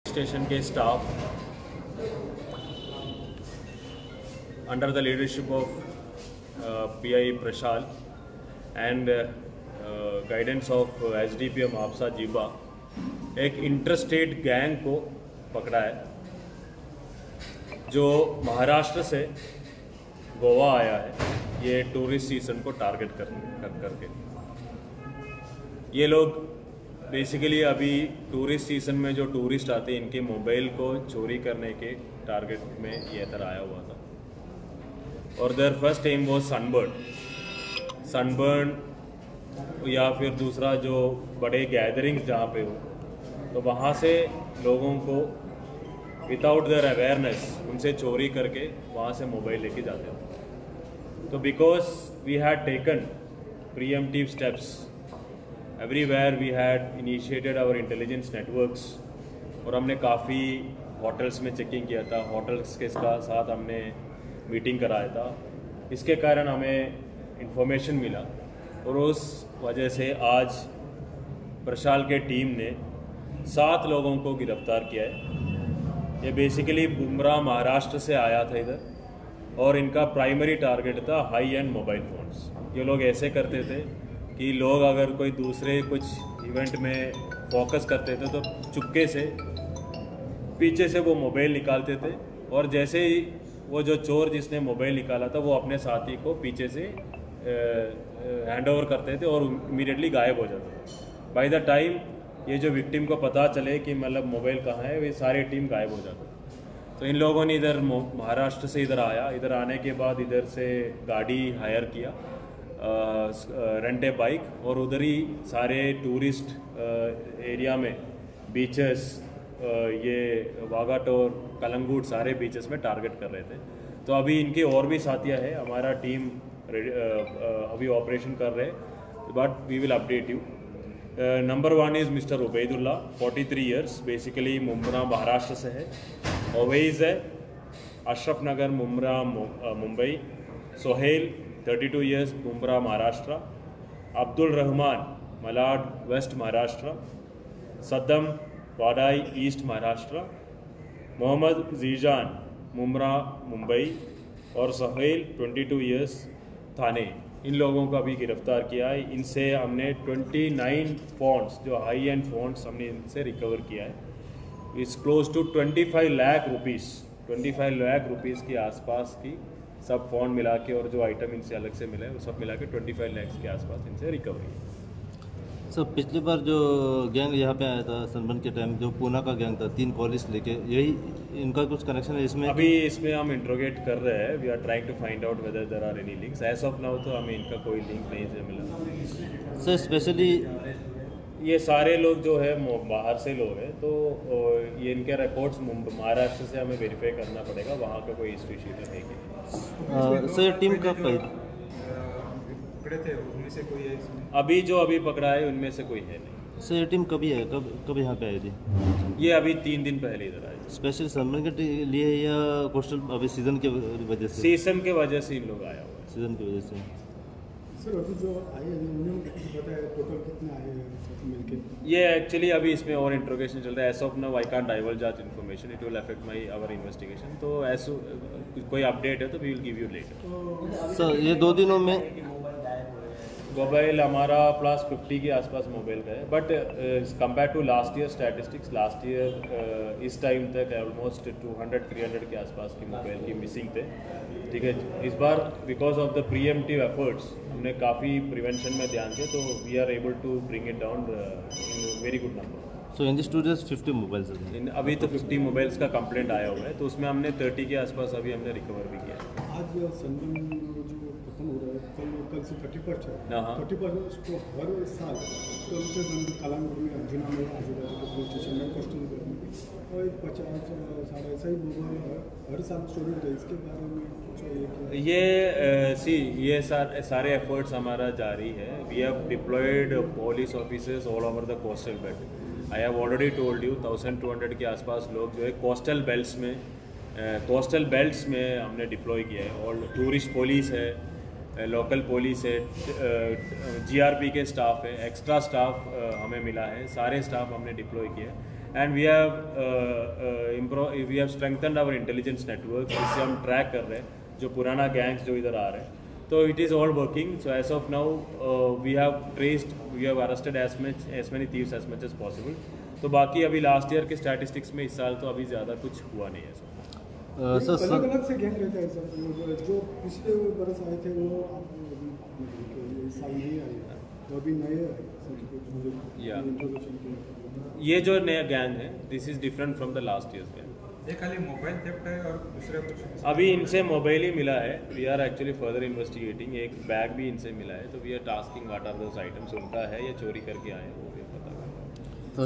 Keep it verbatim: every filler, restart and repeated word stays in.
Station के staff under the leadership of uh, P I Prashal and uh, uh, guidance of uh, S D P M आपसा जीबा एक interstate gang को पकड़ा है जो महाराष्ट्र से गोवा आया है ये टूरिस्ट सीजन को टारगेट कर कर करके। ये लोग बेसिकली अभी टूरिस्ट सीजन में जो टूरिस्ट आते हैं इनके मोबाइल को चोरी करने के टारगेट में ये इधर आया हुआ था और देयर फर्स्ट एम वो सनबर्न सनबर्न या फिर दूसरा जो बड़े गैदरिंग जहाँ पे हो तो वहाँ से लोगों को विदाउट देयर अवेयरनेस उनसे चोरी करके वहाँ से मोबाइल लेके जाते थे। तो because we had taken preemptive steps everywhere we had initiated our intelligence networks और हमने काफ़ी होटल्स में चेकिंग किया था, होटल्स के साथ हमने मीटिंग कराया था। इसके कारण हमें इंफॉर्मेशन मिला और उस वजह से आज प्रशाल के टीम ने सात लोगों को गिरफ्तार किया है। ये बेसिकली बुमरा महाराष्ट्र से आया था इधर और इनका प्राइमरी टारगेट था हाई एंड मोबाइल फ़ोन्स। ये लोग ऐसे करते थे कि लोग अगर कोई दूसरे कुछ इवेंट में फोकस करते थे तो चुपके से पीछे से वो मोबाइल निकालते थे और जैसे ही वो जो चोर जिसने मोबाइल निकाला था वो अपने साथी को पीछे से हैंड ओवर करते थे और इमीडिएटली गायब हो जाते थे। बाय द टाइम ये जो विक्टिम को पता चले कि मतलब मोबाइल कहाँ है वे सारी टीम गायब हो जाती। तो इन लोगों ने इधर महाराष्ट्र से इधर आया, इधर आने के बाद इधर से गाड़ी हायर किया, रेंट ए बाइक और उधर ही सारे टूरिस्ट एरिया में बीचेस ये वागाटोर कलंगूट सारे बीचेस में टारगेट कर रहे थे। तो अभी इनके और भी साथियां हैं, हमारा टीम अभी ऑपरेशन कर रहे हैं but we will update you. Number one is mister Ubaidullah forty three years basically Mumbra Maharashtra से है। ओवैज़ है Ashraf Nagar Mumbra Mumbai. Sohail thirty two years Mumbra Maharashtra. Abdul Rahman Malad west Maharashtra. Saddam Wadai east Maharashtra. Mohammad Jijan Mumbra Mumbai और Sohail twenty two years Thane. इन लोगों को अभी गिरफ्तार किया है। इनसे हमने उनतीस फ़ोन्स जो हाई एंड फ़ोन्स हमने इनसे रिकवर किया है। इट्स क्लोज टू पच्चीस लाख रुपीस पच्चीस लाख रुपीस के आसपास की सब फ़ोन मिला के और जो आइटम इनसे अलग से मिला है वो सब मिला के पच्चीस लाख के आसपास इनसे रिकवरी है। सर पिछली बार जो गैंग यहाँ पे आया था सनबर्न के टाइम जो पूना का गैंग था तीन कॉलेज लेके, यही इनका कुछ कनेक्शन है इसमें? अभी इसमें हम इंट्रोगेट कर रहे हैं। We are trying to find out whether there are any links. As of now तो हमें इनका कोई लिंक नहीं से मिला। सर स्पेशली ये सारे लोग जो है बाहर से लोग हैं तो ये इनके रिकॉर्ड्स महाराष्ट्र से हमें वेरीफाई करना पड़ेगा, वहाँ का कोई हिस्ट्री शीट है कि सर टीम कब आई? पकड़े थे उनमें से कोई है इसमें? अभी जो अभी पकड़ा है उनमें से कोई है नहीं। सर ये टीम कभी है कब कब यहाँ पे आई थी? ये अभी तीन दिन पहले इधर आई। स्पेशल सनबर्न के लिए या कोस्टल अभी सीजन के वजह से? सीजन के वजह से इन लोग आया हुआ है। सीजन की वजह से। सर अभी जो आए हैं उन्होंने बताया टोटल कितने आए हैं सब मिलके? ये एक्चुअली अभी इसमें और इंट्रोगेशन चल रहा है। As of now I can't diverge that information, it will affect my our investigation. तो ऐसा कोई अपडेट है तो we will give you later. Sir ये दो दिनों में मोबाइल हमारा प्लस फिफ्टी के आसपास मोबाइल का है but compare to last year statistics last year इस टाइम तक almost two hundred three hundred के आसपास की मोबाइल की मिसिंग थे। ठीक है, इस बार because of the preemptive efforts हमने काफ़ी प्रिवेंशन में ध्यान दिया तो we are able to bring it down in very good number. So in this two days fifty mobiles in अभी तो फिफ्टी मोबाइल्स का कंप्लेंट आया हुआ है तो उसमें हमने थर्टी के आसपास अभी हमने रिकवर भी किया। आज सनबर्न जो खत्म हो रहा है कल कल से थर्टी फर्स्ट है। हाँ थर्टी फर्स्ट को हर साल कल से कलांगुट में अर्जुना में आजूबाजू के पुलिस स्टेशन में कोस्टल में और पचास साढ़े ऐसा ही मोबाइल हर साल स्टूडेंट है। इसके बारे में कुछ ये सी ये सारे सारे एफर्ट्स हमारा जारी है। We have deployed police officers all over the coastal belt. I have already told you thousand two hundred के आसपास लोग जो है कोस्टल बेल्ट्स में कोस्टल बेल्ट्स में हमने डिप्लॉय किया है। और टूरिस्ट पुलिस है, लोकल पुलिस है, जीआरपी के स्टाफ है, एक्स्ट्रा स्टाफ हमें मिला है, सारे स्टाफ हमने डिप्लॉय किए हैं। And we have improve we have strengthened our intelligence network, जिससे हम ट्रैक कर रहे हैं जो पुराना गैंग्स जो इधर आ रहे हैं. तो it is all working. So as of now we have traced, we have arrested as much as many thieves as much as possible. तो बाकी अभी लास्ट ईयर के स्टैटिस्टिक्स में इस साल तो अभी ज़्यादा कुछ हुआ नहीं है सर. अ, सर अलग सर अलग से गैंग रहता है सर, जो पिछले बरस आए थे वो आप अभी आपने देखे, ये इस साल नहीं आए, तो अभी नए आए सर, कुछ मुझे Yeah. इंट्रोडक्शन किया. ये जो नया गैंग है, this is different from the last year's gang. ये खाली मोबाइल थेफ्ट है और दूसरा कुछ? अभी इनसे मोबाइल ही मिला है. We are actually further investigating. एक बैग भी इनसे मिला है, तो we are tasking what are those items उनका है या चोरी करके आए हैं.